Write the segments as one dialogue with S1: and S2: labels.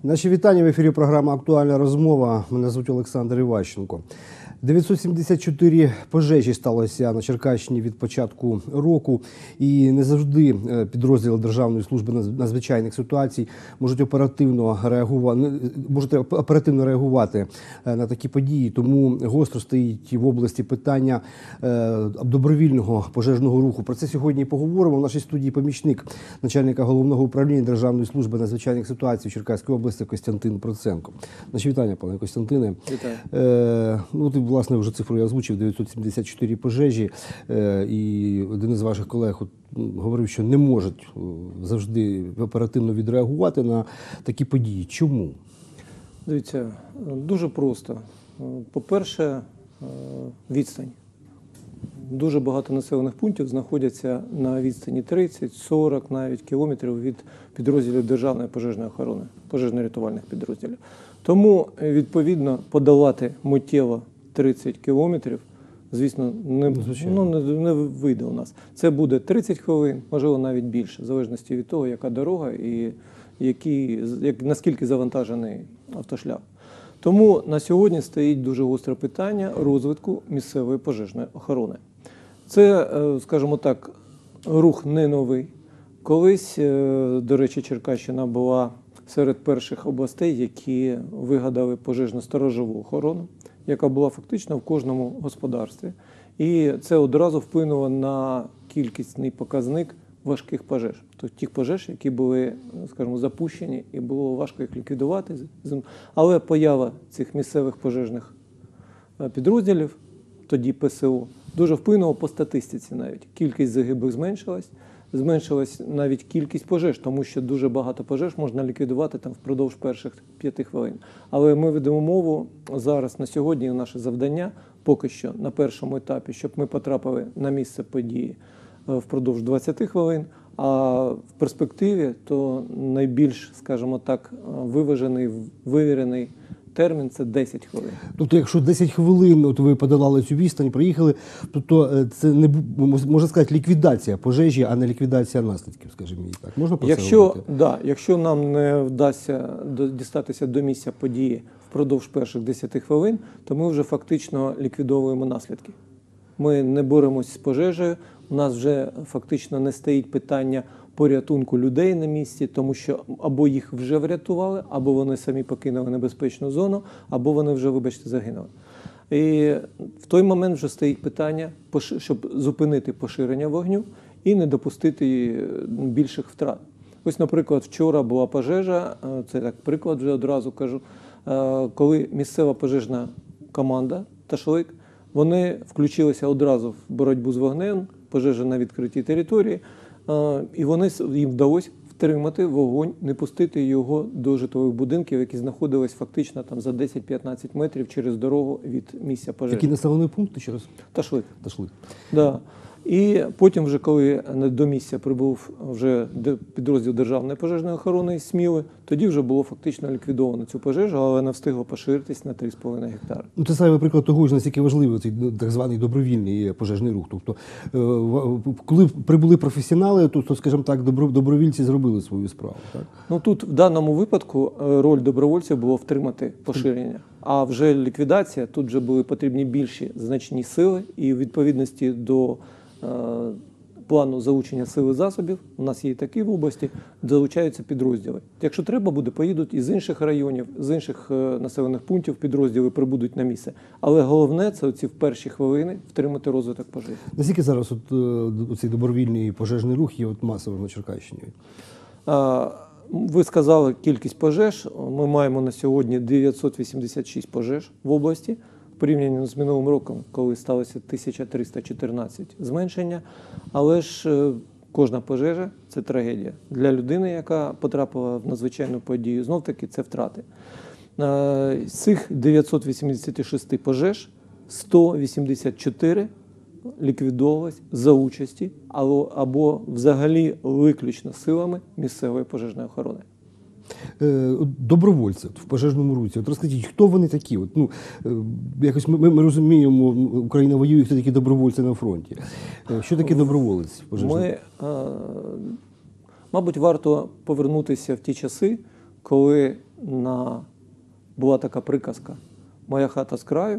S1: Наші вітання в ефірі програма «Актуальна розмова». Мене звуть Олександр Іващенко. 974 пожежі сталося на Черкащині від початку року. І не завжди підрозділи Державної служби надзвичайних ситуацій можуть оперативно реагувати на такі події. Тому гостро стоїть в області питання добровільного пожежного руху. Про це сьогодні і поговоримо. В нашій студії помічник начальника Головного управління Державної служби надзвичайних ситуацій в Черкаській області Костянтин Проценко. Наші вітання, пане Костянтине.
S2: Вітаю.
S1: Ти, власне, вже цифру я озвучив, 974 пожежі, і один із ваших колег говорив, що не можуть завжди оперативно відреагувати на такі події. Чому?
S2: Дивіться, дуже просто. По-перше, відстань. Дуже багато населених пунктів знаходяться на відстані 30-40 навіть кілометрів від підрозділів Державної пожежної охорони, пожежно-рятувальних підрозділів. Тому, відповідно, подолати миттєво 30 кілометрів, звісно, не вийде у нас. Це буде 30 хвилин, можливо, навіть більше, в залежності від того, яка дорога і наскільки завантажений автошлях. Тому на сьогодні стоїть дуже гостре питання розвитку місцевої пожежної охорони. Це, скажімо так, рух не новий. Колись, до речі, Черкащина була серед перших областей, які вигадали пожежно-сторожову охорону, яка була фактично в кожному господарстві. І це одразу вплинуло на кількісний показник важких пожеж. Тобто тих пожеж, які були, скажімо, запущені, і було важко їх ліквідувати. Але поява цих місцевих пожежних підрозділів, тоді ПСО, дуже вплинула по статистиці навіть. Кількість загиблих зменшилась навіть кількість пожеж, тому що дуже багато пожеж можна ліквідувати там впродовж перших 5 хвилин. Але ми ведемо мову зараз, на сьогодні, наше завдання поки що на першому етапі, щоб ми потрапили на місце події впродовж 20 хвилин, а в перспективі то найбільш, скажімо так, виважений, вивірений термін – це 10 хвилин.
S1: Тобто, якщо 10 хвилин ви подолали цю відстань, приїхали, то це, не можна сказати, ліквідація пожежі, а не ліквідація наслідків, скажімо її так. Можна про це говорити?
S2: Якщо нам не вдасться дістатися до місця події впродовж перших 10 хвилин, то ми вже фактично ліквідовуємо наслідки. Ми не боремось з пожежею, у нас вже фактично не стоїть питання порятунку людей на місці, тому що або їх вже врятували, або вони самі покинули небезпечну зону, або вони вже, вибачте, загинули. І в той момент вже стоїть питання, щоб зупинити поширення вогню і не допустити більших втрат. Ось, наприклад, вчора була пожежа, це так приклад вже одразу кажу, коли місцева пожежна команда «Ташлик», вони включилися одразу в боротьбу з вогнем, пожежа на відкритій території, і їм вдалося втримати вогонь, не пустити його до житлових будинків, які знаходились фактично там за 10-15 метрів через дорогу від місця пожежі.
S1: Які населені пункти ще раз?
S2: Ташлик.
S1: Ташлик.
S2: Да. І потім вже, коли до місця прибув вже підрозділ Державної пожежної охорони із Сміли, тоді вже було фактично ліквідовано цю пожежу, але не встигло поширитись на 3,5 гектари.
S1: Це саме приклад того, наскільки важливий цей так званий добровільний пожежний рух. Тобто, коли прибули професіонали, то, скажімо так, добровільці зробили свою справу. Так?
S2: Тут в даному випадку роль добровольців було втримати поширення. А вже ліквідація, тут вже були потрібні більші значні сили, і в відповідності до плану залучення сил і засобів, у нас є і такі в області, залучаються підрозділи. Якщо треба буде, поїдуть із інших районів, з інших населених пунктів підрозділи прибудуть на місце. Але головне – це оці в перші хвилини втримати розвиток пожежі.
S1: Наскільки зараз цей добровільний пожежний рух є масовим на Черкащині?
S2: Ви сказали кількість пожеж. Ми маємо на сьогодні 986 пожеж в області. В порівнянні з минулим роком, коли сталося 1314 зменшення. Але ж кожна пожежа – це трагедія. Для людини, яка потрапила в надзвичайну подію, знов-таки це втрати. З цих 986 пожеж 184 ліквідовувалось за участі або взагалі виключно силами місцевої пожежної охорони.
S1: Добровольці в пожежному русі. Розкажіть, хто вони такі? Якось ми розуміємо, Україна воює, хто такі добровольці на фронті. Що таке доброволець в пожежному?
S2: Мабуть, варто повернутися в ті часи, коли була така приказка «Моя хата з краю»,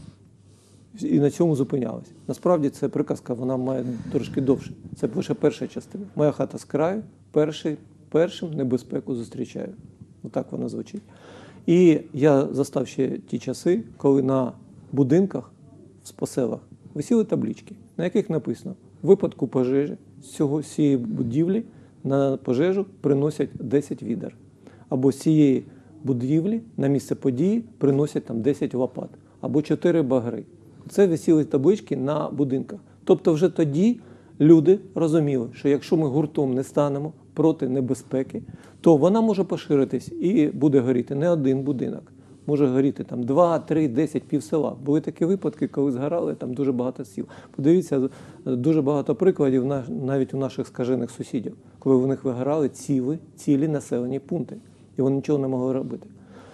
S2: і на цьому зупинялась. Насправді це приказка, вона має трошки довше. Це лише перша частина. «Моя хата з краю, першим небезпеку зустрічаю». Отак вона звучить. І я застав ще ті часи, коли на будинках по селах висіли таблички, на яких написано: в випадку пожежі з цієї будівлі на пожежу приносять 10 відер. Або з цієї будівлі на місце події приносять там 10 лопат. Або 4 багри. Це висіли таблички на будинках. Тобто вже тоді люди розуміли, що якщо ми гуртом не станемо проти небезпеки, то вона може поширитись і буде горіти не один будинок. Може горіти там 2, 3, 10, півсела. Були такі випадки, коли згорали там дуже багато сіл. Подивіться, дуже багато прикладів навіть у наших скажених сусідів, коли в них вигорали цілі населені пункти. І вони нічого не могли робити.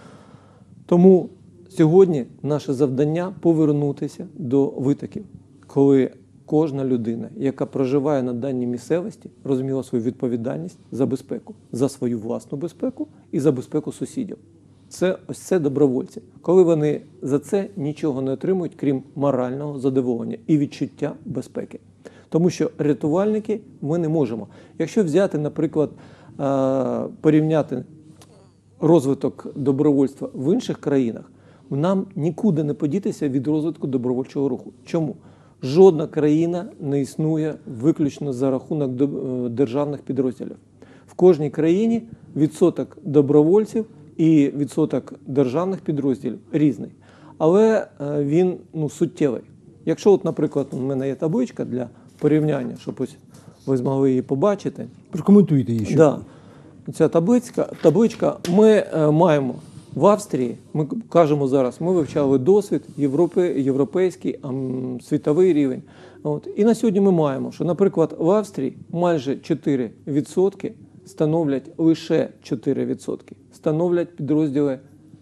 S2: Тому сьогодні наше завдання – повернутися до витоків, коли кожна людина, яка проживає на даній місцевості, розуміла свою відповідальність за безпеку, за свою власну безпеку і за безпеку сусідів. Ось це добровольці. Коли вони за це нічого не отримують, крім морального задоволення і відчуття безпеки. Тому що рятувальники ми не можемо. Якщо взяти, наприклад, порівняти розвиток добровольства в інших країнах, нам нікуди не подітися від розвитку добровольчого руху. Чому? Жодна країна не існує виключно за рахунок державних підрозділів. В кожній країні відсоток добровольців і відсоток державних підрозділів різний. Але він суттєвий. Якщо, наприклад, у мене є табличка для порівняння, щоб ось ви змогли її побачити.
S1: Прокоментуйте її ще.
S2: Да. Ця табличка ми маємо в Австрії, ми кажемо зараз, ми вивчали досвід європейський, світовий рівень. І на сьогодні ми маємо, що, наприклад, в Австрії майже 4% становлять, лише 4% становлять підрозділи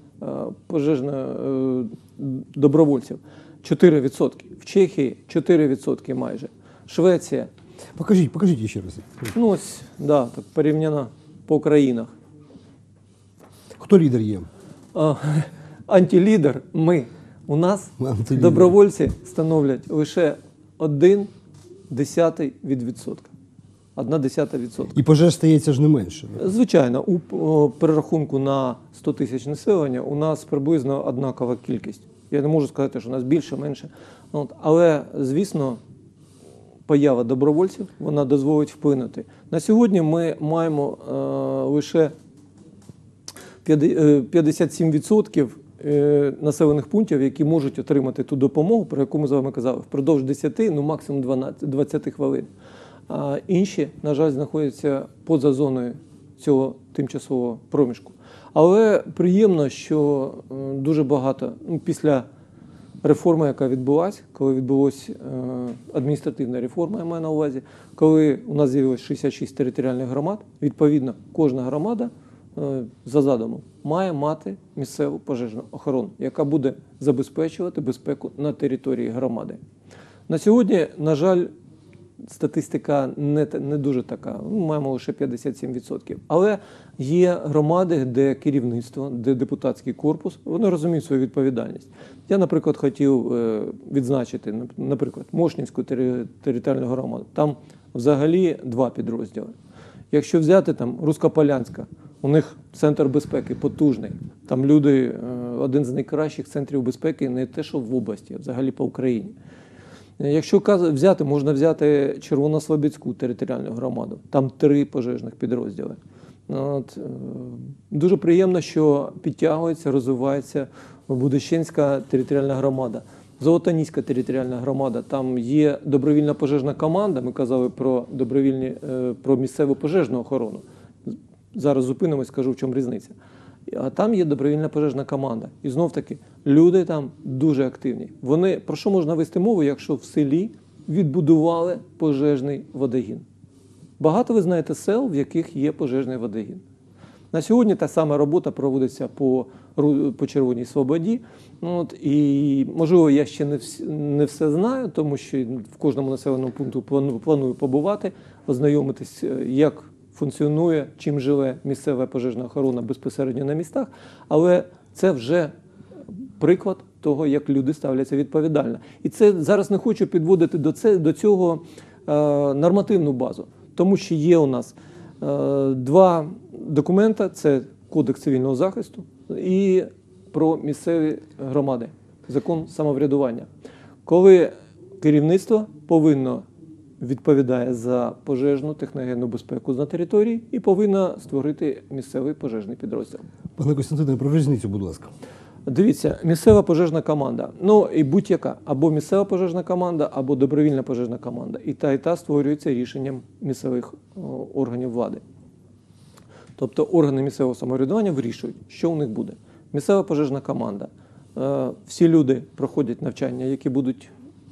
S2: добровольців. 4%. В Чехії 4% майже. Швеція.
S1: Покажіть ще раз.
S2: Ось, так порівняно по країнах.
S1: Хто лідер є?
S2: Антилідер – ми. У нас добровольці становлять лише 0,1%. 0,1%.
S1: І пожеж стається ж не менше.
S2: Звичайно, у перерахунку на 100 тисяч населення у нас приблизно однакова кількість. Я не можу сказати, що у нас більше, менше. Але, звісно, поява добровольців, вона дозволить вплинути. На сьогодні ми маємо лише 57% населених пунктів, які можуть отримати ту допомогу, про яку ми з вами казали, впродовж 10, максимум 20 хвилин. А інші, на жаль, знаходяться поза зоною цього тимчасового проміжку. Але приємно, що дуже багато, після реформи, яка відбулася, коли відбулася адміністративна реформа, я маю на увазі, коли у нас з'явилось 66 територіальних громад, відповідно, кожна громада за задумом має мати місцеву пожежну охорону, яка буде забезпечувати безпеку на території громади. На сьогодні, на жаль, статистика не дуже така, ми маємо лише 57%. Але є громади, де керівництво, де депутатський корпус, вони розуміють свою відповідальність. Я, наприклад, хотів відзначити, Мошнінську територіальну громаду. Там взагалі 2 підрозділи. Якщо взяти Руськополянська, у них центр безпеки потужний. Там люди, один з найкращих центрів безпеки не те, що в області, а взагалі по Україні. Якщо можна взяти Червонослобідську територіальну громаду. Там 3 пожежних підрозділи. Дуже приємно, що підтягується, розвивається Будищенська територіальна громада. Золотоніська територіальна громада. Там є добровільна пожежна команда, ми казали про місцеву пожежну охорону. Зараз зупинимось, скажу, в чому різниця. А там є добровільна пожежна команда. І знов-таки, люди там дуже активні. Про що можна вести мову, якщо в селі відбудували пожежний водогін? Багато ви знаєте сел, в яких є пожежний водогін. На сьогодні та сама робота проводиться по Червоній Слободі. І, можливо, я ще не все знаю, тому що в кожному населеному пункту планую побувати, ознайомитись, як функціонує, чим живе місцева пожежна охорона безпосередньо на містах, але це вже приклад того, як люди ставляться відповідально. І це зараз не хочу підводити до цього нормативну базу, тому що є у нас два документи, це Кодекс цивільного захисту і про місцеві громади, закон самоврядування. Коли керівництво повинно відповідає за пожежну техногенну безпеку на території і повинно створити місцевий пожежний підрозділ.
S1: Пане Костянтине, про різницю, будь ласка.
S2: Дивіться, місцева пожежна команда, ну і будь-яка, або місцева пожежна команда, або добровільна пожежна команда. І та створюється рішенням місцевих органів влади. Тобто органи місцевого самоврядування вирішують, що у них буде. Місцева пожежна команда. Всі люди проходять навчання, які будуть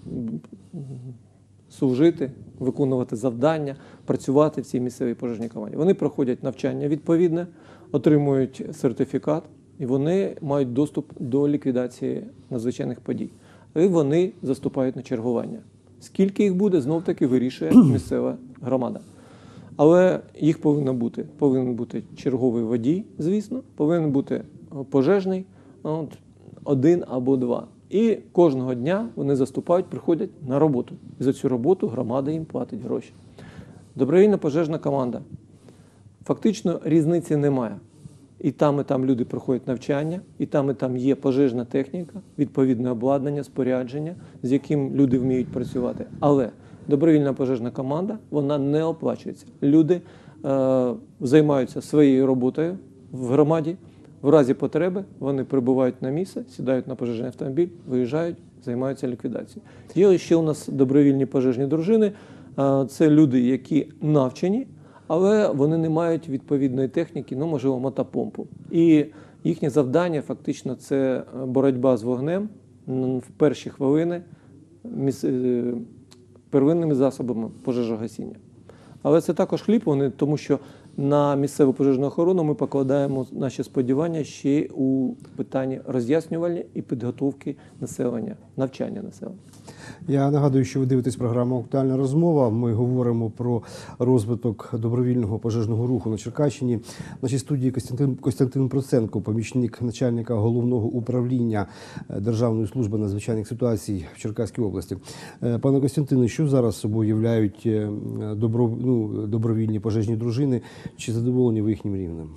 S2: служити, виконувати завдання, працювати в цій місцевій пожежній команді. Вони проходять навчання відповідне, отримують сертифікат, і вони мають доступ до ліквідації надзвичайних подій. І вони заступають на чергування. Скільки їх буде, знов-таки вирішує місцева громада. Але їх повинно бути. Повинен бути черговий водій, звісно, повинен бути пожежний, один або два. І кожного дня вони заступають, приходять на роботу. І за цю роботу громада їм платить гроші. Добровільна пожежна команда. Фактично різниці немає. І там люди проходять навчання, і там є пожежна техніка, відповідне обладнання, спорядження, з яким люди вміють працювати. Але добровільна пожежна команда, вона не оплачується. Люди займаються своєю роботою в громаді, в разі потреби вони прибувають на місце, сідають на пожежний автомобіль, виїжджають, займаються ліквідацією. Є ще у нас добровільні пожежні дружини, це люди, які навчені, але вони не мають відповідної техніки, ну, можливо, мотопомпу. І їхнє завдання фактично це боротьба з вогнем в перші хвилини первинними засобами пожежогасіння. Але це також хліб, тому що на місцеву пожежну охорону ми покладаємо наші сподівання ще у питанні роз'яснювання і підготовки населення, навчання населення.
S1: Я нагадую, що ви дивитесь програму «Актуальна розмова». Ми говоримо про розвиток добровільного пожежного руху на Черкащині. В нашій студії Костянтин Проценко, помічник начальника Головного управління Державної служби надзвичайних ситуацій в Черкаській області. Пане Костянтине, що зараз собою являють добровільні пожежні дружини? Чи задоволені ви їхнім рівнем?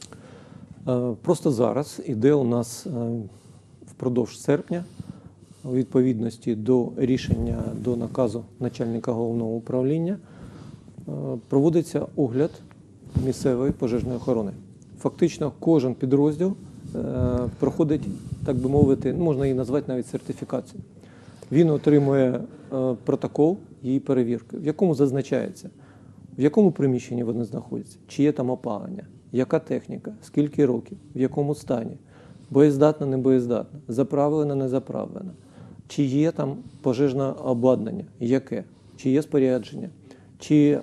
S2: Просто зараз іде у нас впродовж серпня, у відповідності до рішення, до наказу начальника Головного управління, проводиться огляд місцевої пожежної охорони. Фактично кожен підрозділ проходить, так би мовити, можна її назвати навіть сертифікацію. Він отримує протокол її перевірки, в якому зазначається, в якому приміщенні вони знаходяться, чи є там опалення, яка техніка, скільки років, в якому стані, боєздатна, не боєздатна, заправлена, не заправлена, чи є там пожежне обладнання, яке, чи є спорядження, чи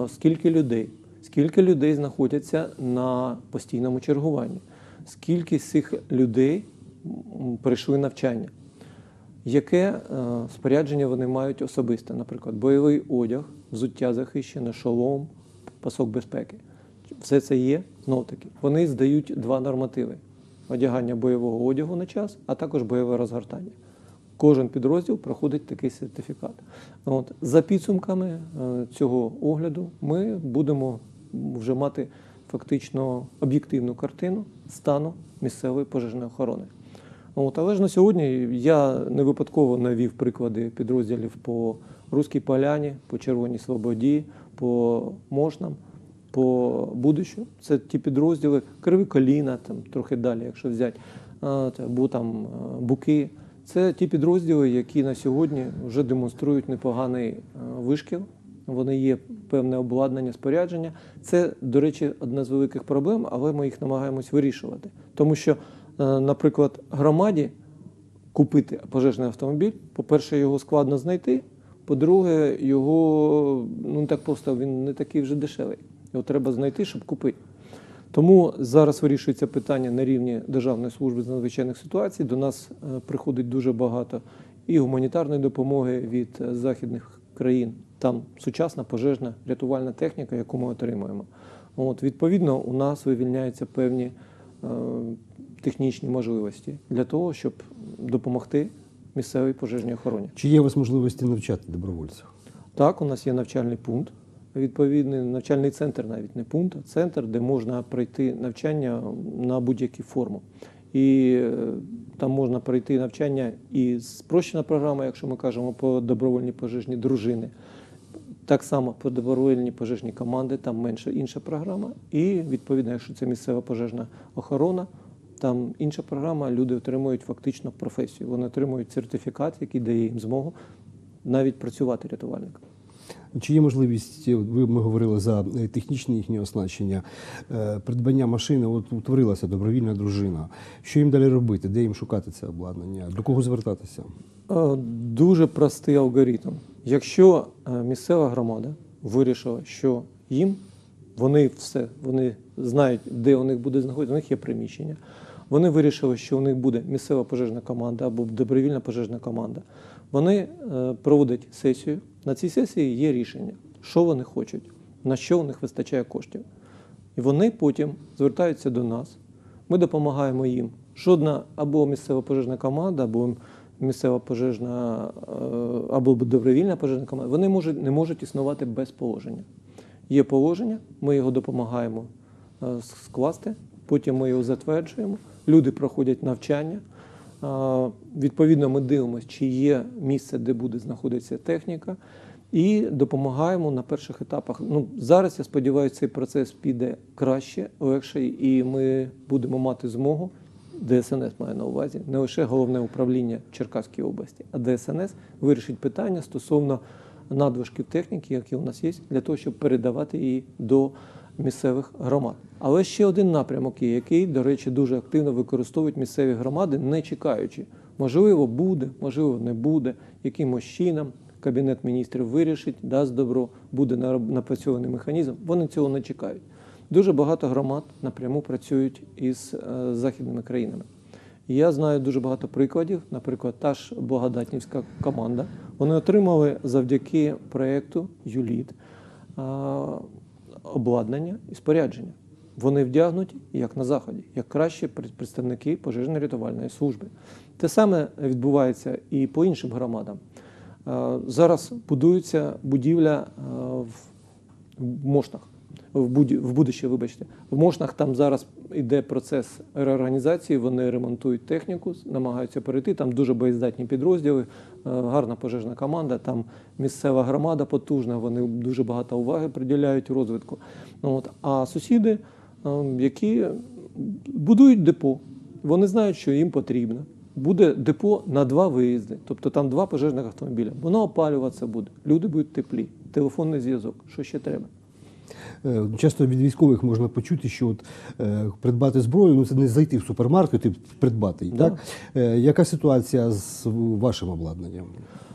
S2: скільки людей знаходяться на постійному чергуванні, скільки з цих людей пройшли навчання, яке спорядження вони мають особисте, наприклад, бойовий одяг, взуття захищене, шолом, пасок безпеки. Все це є, знов-таки. Вони здають два нормативи – одягання бойового одягу на час, а також бойове розгортання. Кожен підрозділ проходить такий сертифікат. За підсумками цього огляду ми будемо вже мати фактично об'єктивну картину стану місцевої пожежної охорони. Але ж на сьогодні я не випадково навів приклади підрозділів по Руській Поляні, по Червоній Слободі, по Мошнам, по Будищу. Це ті підрозділи, Криві Коліна, там трохи далі, якщо взяти, або там Буки. Це ті підрозділи, які на сьогодні вже демонструють непоганий вишкіл. Вони є певне обладнання, спорядження. Це, до речі, одна з великих проблем, але ми їх намагаємось вирішувати. Тому що, наприклад, громаді купити пожежний автомобіль, по-перше, його складно знайти, по-друге, його не так просто, він не такий вже дешевий. Його треба знайти, щоб купити. Тому зараз вирішується питання на рівні Державної служби з надзвичайних ситуацій. До нас приходить дуже багато і гуманітарної допомоги від західних країн. Там сучасна пожежна рятувальна техніка, яку ми отримуємо. Відповідно, у нас вивільняються певні технічні можливості для того, щоб допомогти місцевій пожежній охороні.
S1: Чи є у вас можливості навчати добровольців?
S2: Так, у нас є навчальний пункт, відповідний навчальний центр, навіть не пункт, а центр, де можна пройти навчання на будь-яку форму. І там можна пройти навчання і спрощена програма, якщо ми кажемо по добровольній пожежній дружини. Так само по добровольній пожежній команди, там менше інша програма. І відповідно, якщо це місцева пожежна охорона, там інша програма, люди отримують фактично професію. Вони отримують сертифікат, який дає їм змогу навіть працювати рятувальником.
S1: Чи є можливість, ми говорили за технічне їхнє оснащення, придбання машини, от утворилася добровільна дружина. Що їм далі робити? Де їм шукати це обладнання? До кого звертатися?
S2: Дуже простий алгоритм. Якщо місцева громада вирішила, що їм, вони знають, де у них буде знаходитися, у них є приміщення, вони вирішили, що у них буде місцева пожежна команда або добровільна пожежна команда, вони проводять сесію. На цій сесії є рішення, що вони хочуть, на що у них вистачає коштів. І вони потім звертаються до нас, ми допомагаємо їм. Жодна або місцева пожежна команда, або місцева пожежна, або добровільна пожежна команда, вони не можуть існувати без положення. Є положення, ми його допомагаємо скласти, потім ми його затверджуємо, люди проходять навчання. Відповідно, ми дивимося, чи є місце, де буде знаходитися техніка, і допомагаємо на перших етапах. Зараз, я сподіваюся, цей процес піде краще, легше, і ми будемо мати змогу, ДСНС має на увазі, не лише Головне управління Черкаської області, а ДСНС вирішить питання стосовно надважків техніки, які у нас є, для того, щоб передавати її до місцевих громад. Але ще один напрямок є, який, до речі, дуже активно використовують місцеві громади, не чекаючи. Можливо, буде, можливо, не буде, якимось чином Кабінет міністрів вирішить, дасть добро, буде напрацьований механізм. Вони цього не чекають. Дуже багато громад напряму працюють із західними країнами. Я знаю дуже багато прикладів, наприклад, та ж Благодатнівська команда. Вони отримали завдяки проєкту ЮЛІТ обладнання і спорядження. Вони вдягнуті, як на Заході, як кращі представники пожежно-рятувальної служби. Те саме відбувається і по іншим громадам. Зараз будується будівля в Мошнах, в Будище, вибачте. В Мошнах там зараз йде процес реорганізації, вони ремонтують техніку, намагаються перейти, там дуже боєздатні підрозділи, гарна пожежна команда, там місцева громада потужна, вони дуже багато уваги приділяють розвитку. А сусіди, які будують депо, вони знають, що їм потрібно. Буде депо на 2 виїзди, тобто там 2 пожежних автомобіля. Воно опалюватися буде, люди будуть теплі, телефонний зв'язок, що ще треба.
S1: Часто від військових можна почути, що придбати зброю, це не зайти в супермаркет і придбати її.
S2: Да.
S1: Так? Яка ситуація з вашим обладнанням?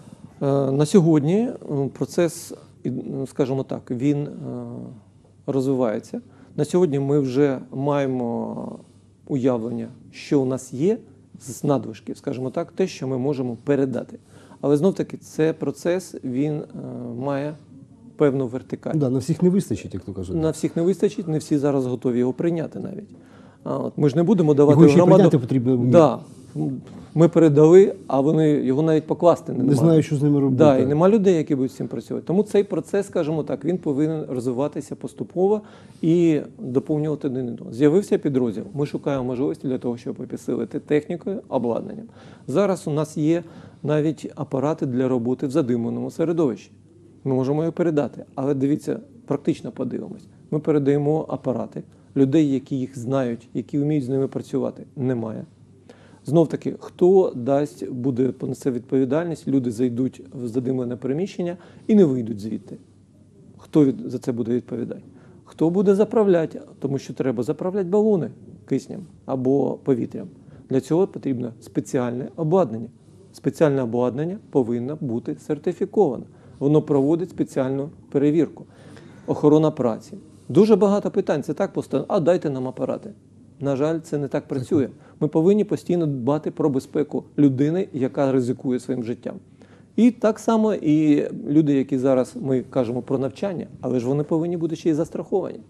S2: На сьогодні процес, скажімо так, він розвивається. На сьогодні ми вже маємо уявлення, що у нас є з надвижків, скажімо так, те, що ми можемо передати. Але знов-таки це процес, він має певну вертикаль.
S1: Да, на всіх не вистачить, як то кажуть.
S2: На всіх не вистачить, не всі зараз готові його прийняти навіть. Ми ж не будемо давати
S1: Його ще
S2: громаду.
S1: прийняти потрібно.
S2: Да, ми передали, а вони його навіть покласти не
S1: Не
S2: можуть.
S1: знають, що з ними робити.
S2: Да, і нема людей, які будуть з цим працювати. Тому цей процес, скажімо так, він повинен розвиватися поступово і доповнювати один одного. З'явився підрозділ. Ми шукаємо можливості для того, щоб підсилити технікою, обладнанням. Зараз у нас є навіть апарати для роботи в задимленому середовищі. Ми можемо їх передати. Але дивіться, практично подивимось. Ми передаємо апарати. Людей, які їх знають, які вміють з ними працювати, немає. Знов-таки, хто буде понесе відповідальність, люди зайдуть в задимлене приміщення і не вийдуть звідти. Хто за це буде відповідати? Хто буде заправляти? Тому що треба заправляти балони киснем або повітрям. Для цього потрібно спеціальне обладнання. Спеціальне обладнання повинно бути сертифіковане. Воно проводить спеціальну перевірку. Охорона праці. Дуже багато питань. Це так просто, дайте нам апарати. На жаль, це не так працює. Ми повинні постійно дбати про безпеку людини, яка ризикує своїм життям. І так само і люди, які зараз, ми кажемо про навчання, але ж вони повинні бути ще й застраховані.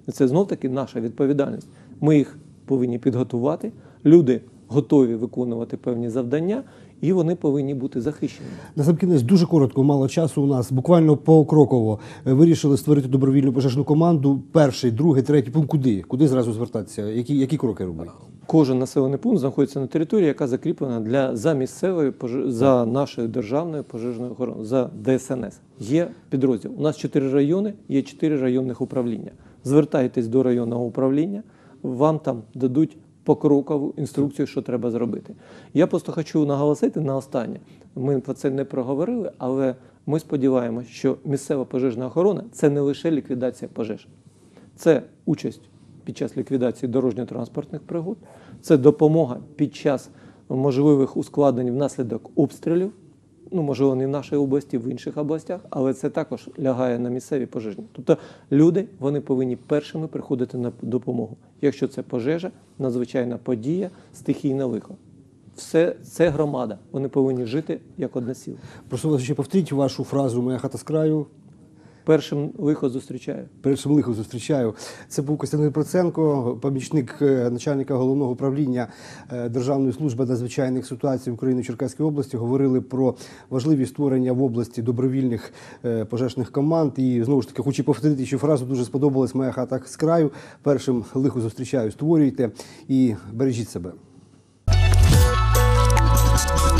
S2: І це знов-таки наша відповідальність. Ми їх повинні підготувати, люди готові виконувати певні завдання, і вони повинні бути захищені.
S1: Насамкінець, дуже коротко, мало часу у нас, буквально покроково. Вирішили створити добровільну пожежну команду. Перший, другий, третій пункт. Куди? Куди зразу звертатися? Які кроки робити?
S2: Кожен населений пункт знаходиться на території, яка закріплена за місцевою, за нашою державною пожежною охороною, за ДСНС. Є підрозділ. У нас 4 райони, є 4 районних управління. Звертайтесь до районного управління, вам там дадуть покрокову інструкцію, що треба зробити. Я просто хочу наголосити на останнє. Ми про це не проговорили, але ми сподіваємося, що місцева пожежна охорона – це не лише ліквідація пожеж. Це участь під час ліквідації дорожньо-транспортних пригод, це допомога під час можливих ускладнень внаслідок обстрілів, можливо, не в нашій області, в інших областях, але це також лягає на місцеві пожежні. Тобто люди, вони повинні першими приходити на допомогу. Якщо це пожежа, надзвичайна подія, стихійне лихо. Все це громада, вони повинні жити як одна сіла.
S1: Прошу вас ще повторіть вашу фразу «Моя хата з краю».
S2: Першим лихо зустрічаю.
S1: Першим лихо зустрічаю. Це був Костянтин Проценко, помічник начальника Головного управління Державної служби надзвичайних ситуацій України в Черкаській області. Говорили про важливість створення в області добровільних пожежних команд. І знову ж таки хочу повторити, що фразу дуже сподобалась «Моя хата з краю». Першим лихо зустрічаю. Створюйте і бережіть себе.